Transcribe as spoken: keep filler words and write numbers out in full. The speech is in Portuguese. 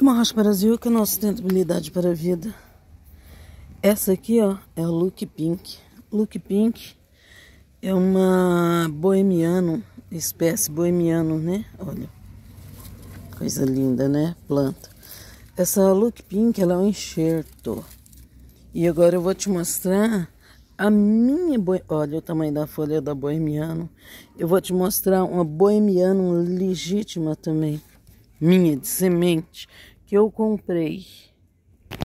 Marrocha Brasil, canal Sustentabilidade para a Vida. Essa aqui, ó, é o Look Pink. Look Pink é uma bohemiano, espécie bohemiano, né? Olha, coisa linda, né? Planta. Essa Look Pink, ela é um enxerto. E agora eu vou te mostrar a minha, boi... olha o tamanho da folha da bohemiano. Eu vou te mostrar uma bohemiano legítima também, minha, de semente, que eu comprei.